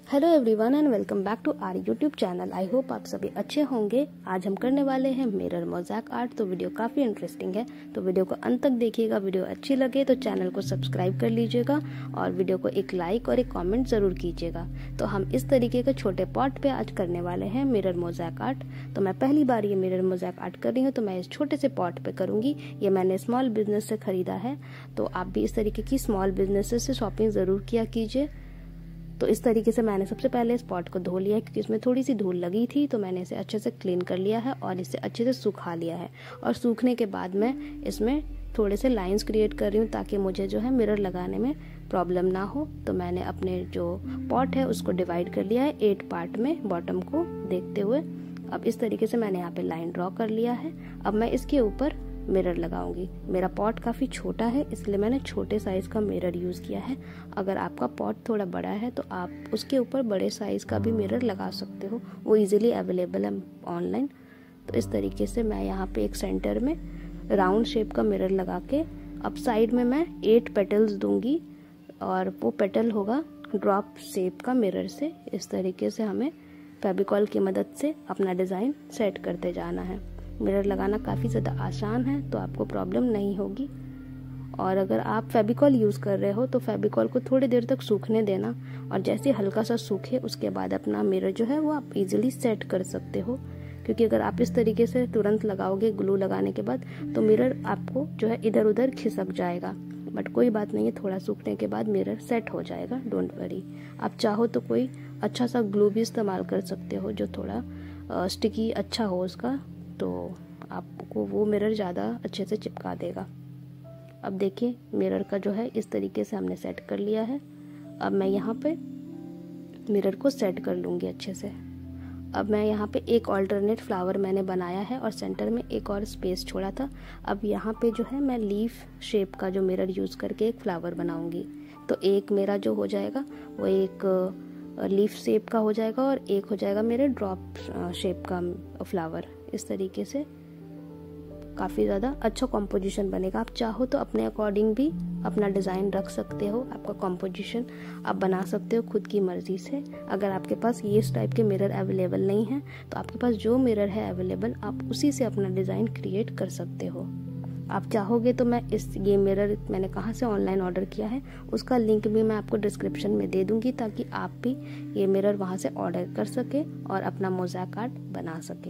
Hello everyone and welcome back to our YouTube channel. I hope आप सभी अच्छे होंगे। आज हम करने वाले हैं मिरर मोज़ैक आर्ट। तो वीडियो काफ़ी इंटरेस्टिंग है, तो वीडियो को अंत तक देखिएगा। वीडियो अच्छी लगे तो चैनल को सब्सक्राइब कर लीजिएगा और वीडियो को एक लाइक और एक कमेंट ज़रूर कीजिएगा। तो हम इस तरीके के छोटे पॉट पे आज करने वाले हैं मिरर मोज़ैक आर्ट। तो मैं पहली बार ये मिरर मोज़ैक आर्ट कर रही हूँ, तो मैं इस छोटे से पॉट पे करूँगी। ये मैंने स्मॉल बिजनेस से खरीदा है, तो आप भी इस तरीके की स्मॉल बिजनेसेस से शॉपिंग ज़रूर किया कीजिए। तो इस तरीके से मैंने सबसे पहले इस पॉट को धो लिया है, क्योंकि इसमें थोड़ी सी धूल लगी थी। तो मैंने इसे अच्छे से क्लीन कर लिया है और इसे अच्छे से सुखा लिया है। और सूखने के बाद मैं इसमें थोड़े से लाइंस क्रिएट कर रही हूँ, ताकि मुझे जो है मिरर लगाने में प्रॉब्लम ना हो। तो मैंने अपने जो पॉट है उसको डिवाइड कर लिया है 8 पार्ट में, बॉटम को देखते हुए। अब इस तरीके से मैंने यहाँ पे लाइन ड्रॉ कर लिया है। अब मैं इसके ऊपर मिरर लगाऊंगी। मेरा पॉट काफ़ी छोटा है, इसलिए मैंने छोटे साइज़ का मिरर यूज़ किया है। अगर आपका पॉट थोड़ा बड़ा है तो आप उसके ऊपर बड़े साइज़ का भी मिरर लगा सकते हो, वो इजीली अवेलेबल है ऑनलाइन। तो इस तरीके से मैं यहाँ पे एक सेंटर में राउंड शेप का मिरर लगा के अब साइड में मैं 8 पेटल्स दूंगी, और वो पेटल होगा ड्रॉप शेप का मिरर से। इस तरीके से हमें फेविकॉल की मदद से अपना डिज़ाइन सेट करते जाना है। मिरर लगाना काफ़ी ज़्यादा आसान है, तो आपको प्रॉब्लम नहीं होगी। और अगर आप फेविकॉल यूज़ कर रहे हो तो फेविकॉल को थोड़ी देर तक सूखने देना, और जैसे हल्का सा सूखे उसके बाद अपना मिरर जो है वो आप इजीली सेट कर सकते हो। क्योंकि अगर आप इस तरीके से तुरंत लगाओगे ग्लू लगाने के बाद, तो मिरर आपको जो है इधर उधर खिसक जाएगा। बट कोई बात नहीं है, थोड़ा सूखने के बाद मिरर सेट हो जाएगा, डोंट वरी। आप चाहो तो कोई अच्छा सा ग्लू भी इस्तेमाल कर सकते हो, जो थोड़ा स्टिकी अच्छा हो उसका, तो आपको वो मिरर ज़्यादा अच्छे से चिपका देगा। अब देखिए मिरर का जो है इस तरीके से हमने सेट कर लिया है। अब मैं यहाँ पे मिरर को सेट कर लूँगी अच्छे से। अब मैं यहाँ पे एक ऑल्टरनेट फ्लावर मैंने बनाया है और सेंटर में एक और स्पेस छोड़ा था। अब यहाँ पे जो है मैं लीफ शेप का जो मिरर यूज़ करके एक फ्लावर बनाऊँगी। तो एक मेरा जो हो जाएगा वो एक लीफ शेप का हो जाएगा, और एक हो जाएगा मेरे ड्रॉप शेप का फ्लावर। इस तरीके से काफ़ी ज़्यादा अच्छा कॉम्पोजिशन बनेगा। आप चाहो तो अपने अकॉर्डिंग भी अपना डिज़ाइन रख सकते हो, आपका कॉम्पोजिशन आप बना सकते हो खुद की मर्ज़ी से। अगर आपके पास ये इस टाइप के मिरर अवेलेबल नहीं है, तो आपके पास जो मिरर है अवेलेबल आप उसी से अपना डिज़ाइन क्रिएट कर सकते हो। आप चाहोगे तो मैं ये मिरर मैंने कहाँ से ऑनलाइन ऑर्डर किया है उसका लिंक भी मैं आपको डिस्क्रिप्शन में दे दूँगी, ताकि आप भी ये मिरर वहाँ से ऑर्डर कर सके और अपना मोज़ैक आर्ट बना सके।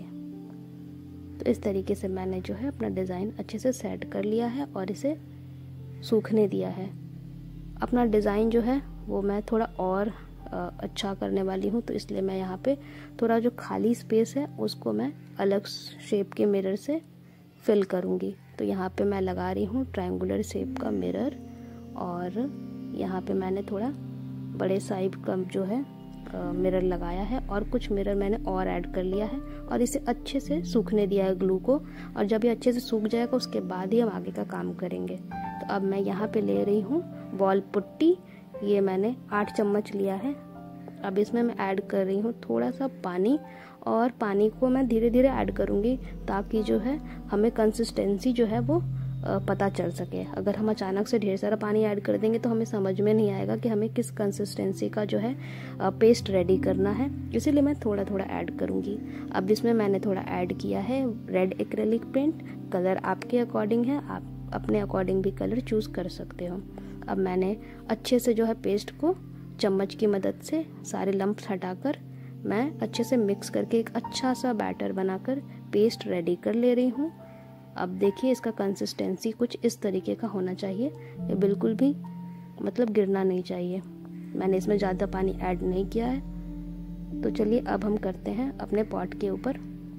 तो इस तरीके से मैंने जो है अपना डिज़ाइन अच्छे से सेट कर लिया है और इसे सूखने दिया है। अपना डिज़ाइन जो है वो मैं थोड़ा और अच्छा करने वाली हूँ, तो इसलिए मैं यहाँ पे थोड़ा जो खाली स्पेस है उसको मैं अलग शेप के मिरर से फिल करूँगी। तो यहाँ पे मैं लगा रही हूँ ट्रायंगुलर शेप का मिरर, और यहाँ पे मैंने थोड़ा बड़े साइज का जो है मिरर लगाया है, और कुछ मिरर मैंने और ऐड कर लिया है, और इसे अच्छे से सूखने दिया है ग्लू को। और जब ये अच्छे से सूख जाएगा उसके बाद ही हम आगे का काम करेंगे। तो अब मैं यहाँ पे ले रही हूँ वॉल पुट्टी। ये मैंने 8 चम्मच लिया है। अब इसमें मैं ऐड कर रही हूँ थोड़ा सा पानी, और पानी को मैं धीरे धीरे ऐड करूँगी, ताकि जो है हमें कंसिस्टेंसी जो है वो पता चल सके। अगर हम अचानक से ढेर सारा पानी ऐड कर देंगे तो हमें समझ में नहीं आएगा कि हमें किस कंसिस्टेंसी का जो है पेस्ट रेडी करना है, इसीलिए मैं थोड़ा थोड़ा ऐड करूँगी। अब इसमें मैंने थोड़ा ऐड किया है रेड एक्रेलिक पेंट। कलर आपके अकॉर्डिंग है, आप अपने अकॉर्डिंग भी कलर चूज़ कर सकते हो। अब मैंने अच्छे से जो है पेस्ट को चम्मच की मदद से सारे लम्प्स हटाकर मैं अच्छे से मिक्स करके एक अच्छा सा बैटर बनाकर पेस्ट रेडी कर ले रही हूँ। अब देखिए इसका कंसिस्टेंसी कुछ इस तरीके का होना चाहिए, ये बिल्कुल भी मतलब गिरना नहीं चाहिए। मैंने इसमें ज़्यादा पानी ऐड नहीं किया है। तो चलिए अब हम करते हैं अपने पॉट के ऊपर।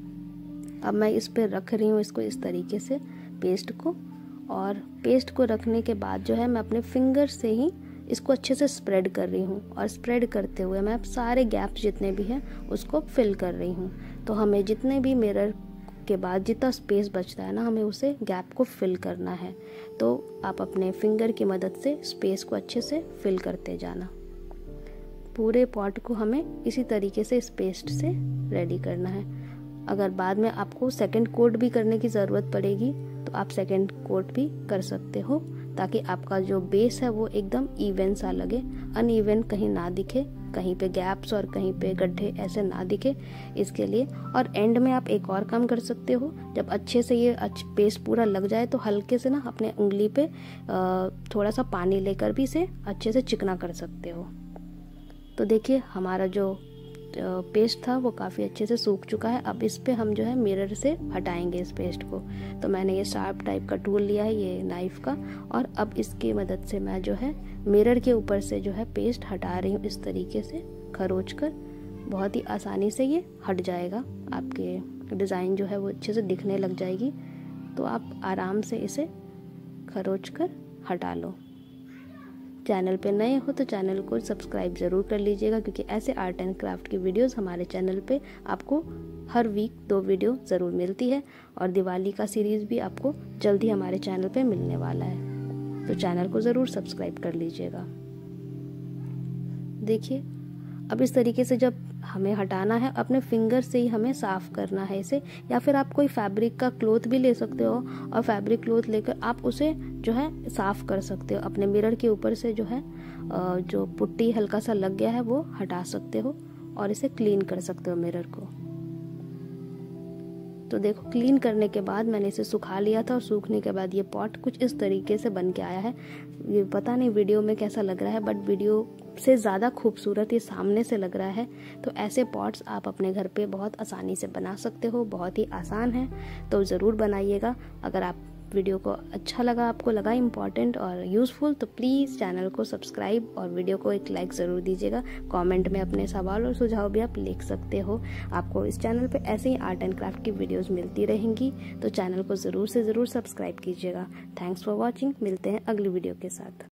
अब मैं इस पर रख रही हूँ इसको इस तरीके से पेस्ट को, और पेस्ट को रखने के बाद जो है मैं अपने फिंगर से ही इसको अच्छे से स्प्रेड कर रही हूँ, और स्प्रेड करते हुए मैं सारे गैप्स जितने भी हैं उसको फिल कर रही हूँ। तो हमें जितने भी मिरर के बाद जितना स्पेस बचता है ना, हमें उसे गैप को फिल करना है। तो आप अपने फिंगर की मदद से स्पेस को अच्छे से फिल करते जाना। पूरे पॉट को हमें इसी तरीके से इस पेस्ट से रेडी करना है। अगर बाद में आपको सेकंड कोट भी करने की ज़रूरत पड़ेगी तो आप सेकंड कोट भी कर सकते हो, ताकि आपका जो बेस है वो एकदम इवन सा लगे, अनइवन कहीं ना दिखे, कहीं पे गैप्स और कहीं पे गड्ढे ऐसे ना दिखे, इसके लिए। और एंड में आप एक और काम कर सकते हो, जब अच्छे से ये पेस्ट पूरा लग जाए तो हल्के से ना अपने उंगली पे थोड़ा सा पानी लेकर भी इसे अच्छे से चिकना कर सकते हो। तो देखिए हमारा जो पेस्ट था वो काफ़ी अच्छे से सूख चुका है। अब इस पे हम जो है मिरर से हटाएंगे इस पेस्ट को। तो मैंने ये शार्प टाइप का टूल लिया है, ये नाइफ का, और अब इसकी मदद से मैं जो है मिरर के ऊपर से जो है पेस्ट हटा रही हूँ, इस तरीके से खरोच कर। बहुत ही आसानी से ये हट जाएगा, आपके डिज़ाइन जो है वो अच्छे से दिखने लग जाएगी। तो आप आराम से इसे खरोच कर हटा लो। चैनल पे नए हो तो चैनल को सब्सक्राइब ज़रूर कर लीजिएगा, क्योंकि ऐसे आर्ट एंड क्राफ्ट की वीडियोस हमारे चैनल पे आपको हर वीक 2 वीडियो ज़रूर मिलती है। और दिवाली का सीरीज़ भी आपको जल्द ही हमारे चैनल पे मिलने वाला है, तो चैनल को ज़रूर सब्सक्राइब कर लीजिएगा। देखिए अब इस तरीके से जब हमें हटाना है, अपने फिंगर से ही हमें साफ़ करना है इसे, या फिर आप कोई फैब्रिक का क्लॉथ भी ले सकते हो और फैब्रिक क्लॉथ लेकर आप उसे जो है साफ़ कर सकते हो। अपने मिरर के ऊपर से जो है जो पुट्टी हल्का सा लग गया है वो हटा सकते हो और इसे क्लीन कर सकते हो मिरर को। तो देखो क्लीन करने के बाद मैंने इसे सुखा लिया था, और सूखने के बाद ये पॉट कुछ इस तरीके से बन के आया है। ये पता नहीं वीडियो में कैसा लग रहा है, बट वीडियो से ज़्यादा खूबसूरत ये सामने से लग रहा है। तो ऐसे पॉट्स आप अपने घर पे बहुत आसानी से बना सकते हो, बहुत ही आसान है, तो ज़रूर बनाइएगा। अगर आप वीडियो को अच्छा लगा, आपको लगा इम्पॉर्टेंट और यूज़फुल, तो प्लीज़ चैनल को सब्सक्राइब और वीडियो को एक लाइक ज़रूर दीजिएगा। कमेंट में अपने सवाल और सुझाव भी आप लिख सकते हो। आपको इस चैनल पे ऐसे ही आर्ट एंड क्राफ्ट की वीडियोस मिलती रहेंगी, तो चैनल को ज़रूर से ज़रूर सब्सक्राइब कीजिएगा। Thanks for watching. मिलते हैं अगली वीडियो के साथ।